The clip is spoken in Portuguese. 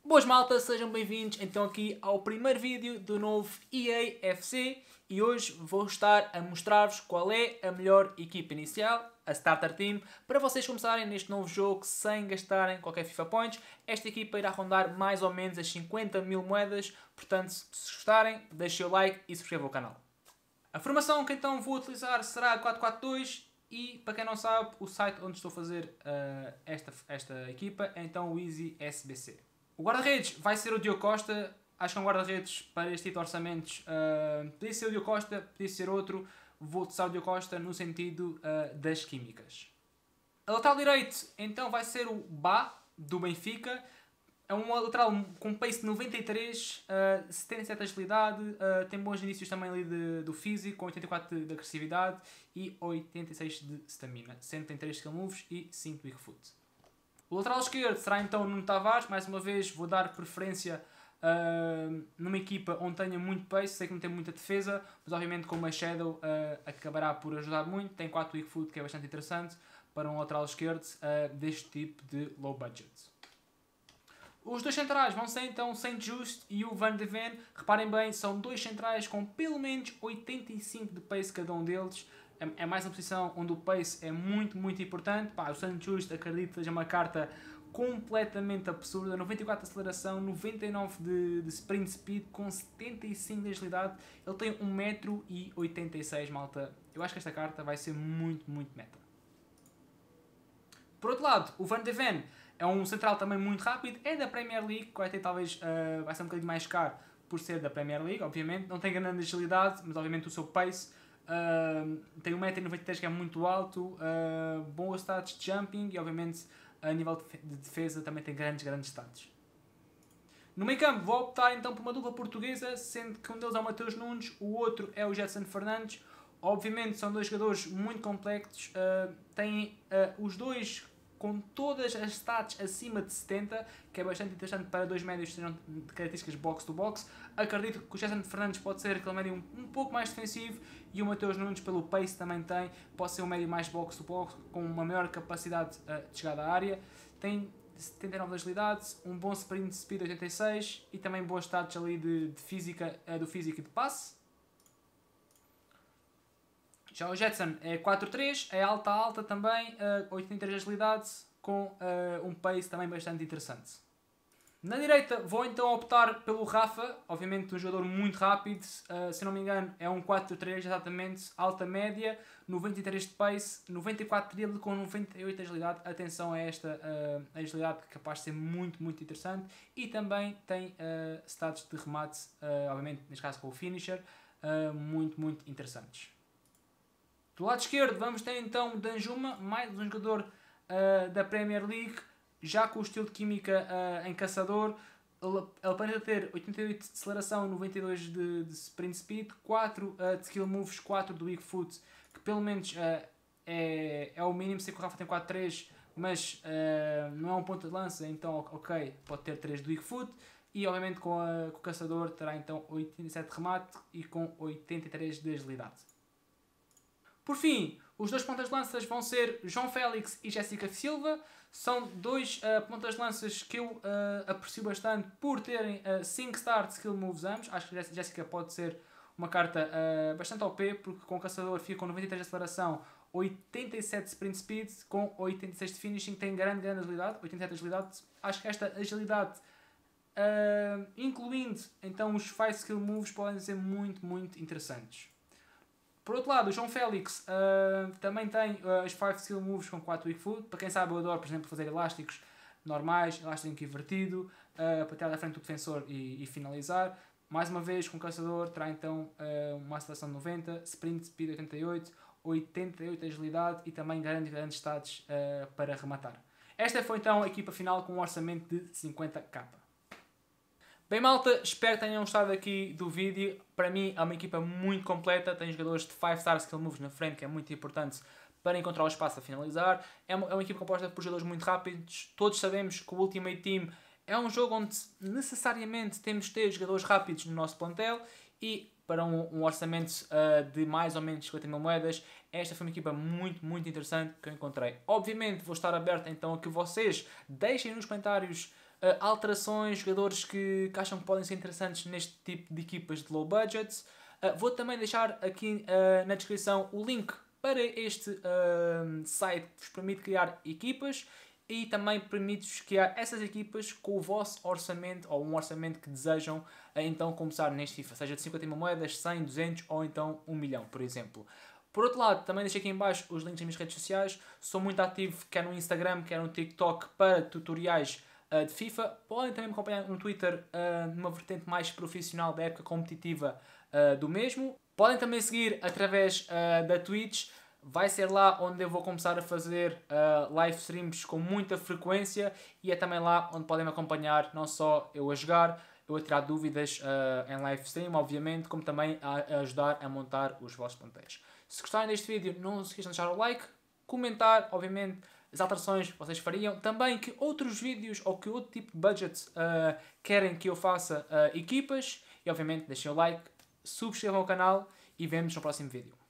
Boas malta, sejam bem-vindos então aqui ao primeiro vídeo do novo EA FC e hoje vou estar a mostrar-vos qual é a melhor equipa inicial, a Starter Team, para vocês começarem neste novo jogo sem gastarem qualquer FIFA Points. Esta equipa irá rondar mais ou menos as 50 mil moedas, portanto se gostarem deixem o like e subscrevam o canal. A formação que então vou utilizar será a 4-4-2 e, para quem não sabe, o site onde estou a fazer esta equipa é então o Easy SBC. O guarda-redes vai ser o Diogo Costa. Acho que é um guarda-redes para este tipo de orçamentos. Podia ser o Diogo Costa, podia ser outro. Vou utilizar o Diogo Costa no sentido das químicas. A lateral direito então vai ser o Bá, do Benfica. É um lateral com pace de 93, 77 de agilidade, tem bons inícios também ali do físico, com 84 de agressividade e 86 de stamina, sendo que tem 3 skill moves e 5 weak foot. O lateral esquerdo será então o Nuno Tavares. Mais uma vez vou dar preferência numa equipa onde tenha muito pace. Sei que não tem muita defesa, mas obviamente como a Shadow acabará por ajudar muito. Tem 4 weak foot, que é bastante interessante para um lateral esquerdo deste tipo de low budget. Os dois centrais vão ser então o Saint Just e o Van de Ven. Reparem bem, são dois centrais com pelo menos 85 de pace cada um deles. É mais uma posição onde o pace é muito importante. O Saint Just acredito que seja uma carta completamente absurda. 94 de aceleração, 99 de sprint speed, com 75 de agilidade. Ele tem 1,86 m, malta. Eu acho que esta carta vai ser muito meta. Por outro lado, o Van de Ven é um central também muito rápido, é da Premier League, que vai ter talvez, vai ser um bocadinho mais caro por ser da Premier League, obviamente. Não tem grande agilidade, mas obviamente o seu pace. Tem 1,93 m, que é muito alto, boas stats de jumping e obviamente a nível de defesa também tem grandes stats. No meio campo vou optar então por uma dupla portuguesa, sendo que um deles é o Mateus Nunes, o outro é o Jetson Fernandes. Obviamente são dois jogadores muito complexos, têm os dois com todas as stats acima de 70, que é bastante interessante para dois médios que sejam de características box-to-box. Acredito que o Jetson Fernandes pode ser aquele médio um pouco mais defensivo e o Mateus Nunes, pelo pace também tem, pode ser um médio mais box-to-box, com uma maior capacidade de chegada à área. Tem 79 de agilidade, um bom sprint speed 86 e também boas stats ali de física, do físico e de passe. Já o Jetson é 4-3, é alta também, 83 de agilidade, com um pace também bastante interessante. Na direita vou então optar pelo Rafa, obviamente um jogador muito rápido, se não me engano é um 4-3 exatamente, alta média, 93 de pace, 94 de drible com 98 de agilidade. Atenção a esta agilidade, que é capaz de ser muito interessante, e também tem stats de remate, obviamente neste caso com o finisher, muito interessantes. Do lado esquerdo vamos ter então o Danjuma, mais um jogador da Premier League, já com o estilo de química em caçador. Ele aparenta ter 88 de aceleração, 92 de sprint speed, 4 de skill moves, 4 de weak foot, que pelo menos é o mínimo. Sei que o Rafa tem 4-3, mas não é um ponto de lança, então ok, pode ter 3 de weak foot. E obviamente com o caçador terá então 87 de remate e com 83 de agilidade. Por fim, os dois pontas de lanças vão ser João Félix e Jéssica Silva. São dois pontas de lanças que eu aprecio bastante por terem 5 star de skill moves ambos. Acho que a Jéssica pode ser uma carta bastante OP, porque com o caçador fica com 93 de aceleração, 87 de sprint speed, com 86 de finishing, tem grande agilidade, 87 de agilidade. Acho que esta agilidade, incluindo então os 5 skill moves, podem ser muito interesantes. Por outro lado, o João Félix também tem os 5 skill moves com 4 weak foot. Para quem sabe, eu adoro, por exemplo, fazer elásticos normais, elástico invertido, para tirar da frente do defensor e finalizar. Mais uma vez, com o caçador, terá então uma aceleração de 90, sprint speed 88, 88 de agilidade e também grandes stats para rematar. Esta foi então a equipa final com um orçamento de 50k. Bem malta, espero que tenham gostado aqui do vídeo. Para mim é uma equipa muito completa, tem jogadores de 5 star skill moves na frente, que é muito importante para encontrar o espaço a finalizar. É uma equipa composta por jogadores muito rápidos. Todos sabemos que o Ultimate Team é um jogo onde necessariamente temos de ter jogadores rápidos no nosso plantel, e para um orçamento de mais ou menos 50 mil moedas, esta foi uma equipa muito interessante que eu encontrei. Obviamente vou estar aberto então a que vocês deixem nos comentários alterações, jogadores que acham que podem ser interessantes neste tipo de equipas de low budget. Vou também deixar aqui na descrição o link para este site que vos permite criar equipas e também permite-vos criar essas equipas com o vosso orçamento ou um orçamento que desejam então começar neste FIFA, seja de 50 mil moedas, 100, 200 ou então 1 milhão, por exemplo. Por outro lado, também deixei aqui em baixo os links das minhas redes sociais. Sou muito ativo quer no Instagram, quer no TikTok para tutoriais de FIFA. Podem também me acompanhar no Twitter numa vertente mais profissional da época competitiva do mesmo. Podem também seguir através da Twitch. Vai ser lá onde eu vou começar a fazer live streams com muita frequência e é também lá onde podem me acompanhar, não só eu a jogar, eu a tirar dúvidas em live stream, obviamente, como também a ajudar a montar os vossos ponteiros. Se gostarem deste vídeo, não se esqueçam de deixar o like, comentar, obviamente, as alterações que vocês fariam, também que outros vídeos ou que outro tipo de budget querem que eu faça equipas e, obviamente, deixem o like, subscrevam o canal e vemos no próximo vídeo.